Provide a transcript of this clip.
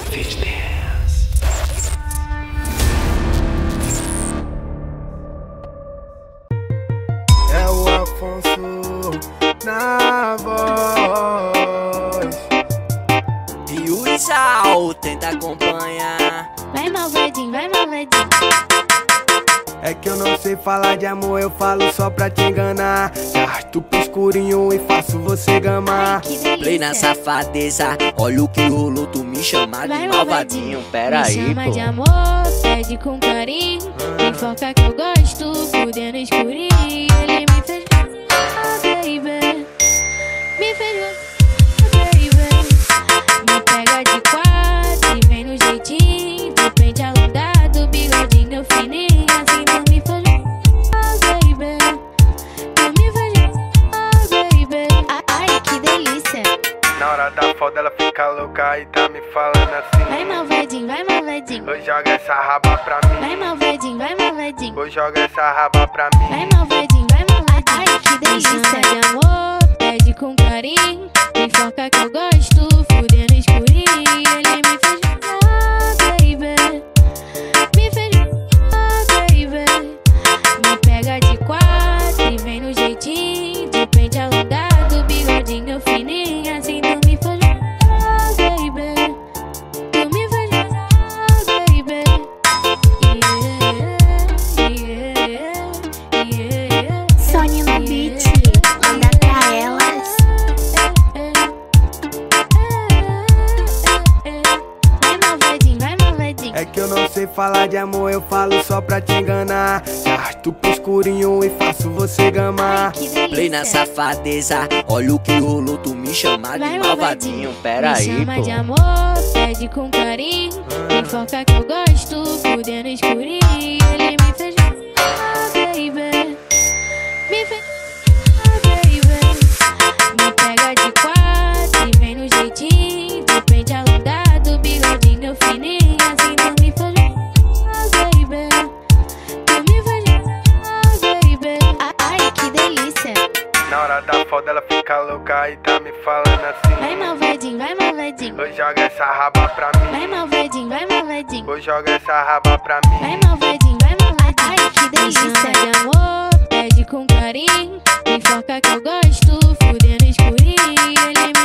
É o Afonso na voz. E o Isal tenta acompanhar. Vai malvadinho, vai malvadinho. É que eu não sei falar de amor, eu falo só pra te enganar. Te arrasto pro escurinho e faço você gamar. Que delícia. Play na safadeza, olha o que rolou, tu me chama de Vai, malvadinho. Pera Me aí, chama pô. de amor, pede com carinho. Me foca que eu gosto, fudendo escurinho. Ele me fez baby. Me fez baby. Me pega de quatro e vem no jeitinho. Do pente alongado, bigodinho fininho. Assim não me faz baby. Tu me faz baby. Ai, que delícia. Na hora da foda ela fica louca e tá me falando assim. Vai malvadinho, vai malvadinho. Oi, joga essa raba pra mim. Vai malvadinho, vai malvadinho. Oi, joga essa raba pra mim. Vai malvadinho, vai malvadinho. Ai, que delícia. Me chama de amor, pede com carinho. Me foca que eu gosto, fudendo escurinho. Ele me fez baby. Me fez baby. Me pega de quatro e vem no jeitinho. De pente alongado, bigodinho fininho. Assim não me faz baby. Tu me faz baby. Sony no beat, manda pra elas. Vai malvadinho, vai malvadinho. É que eu não sei falar de amor, eu falo só pra te enganar. Te arrasto pro escurinho e faço você gamar. Que delícia. Play na safadeza, olha o que rolou, tu me chama de Vai, malvadinho. Pera Me aí, chama pô. de amor, pede com carinho. Me foca que eu gosto, fudendo escurinho. Ele me fez baby. Me fez baby. Me pega de quatro e vem no jeitinho. Do pente alongado, bigodinho fininho. Assim não me faz baby. Tu me faz baby. Ai, que delícia. Na hora da foda ela fica louca e tá me falando assim. Vai malvadinho, vai malvadinho. Oi, joga essa raba pra mim. Vai malvadinho, vai malvadinho. Oi, joga essa raba pra mim. Vai malvadinho, vai malvadinho. Ai, que delícia. Me chama de amor, pede com carinho. Me foca que eu gosto, fudendo escurinho. Ele me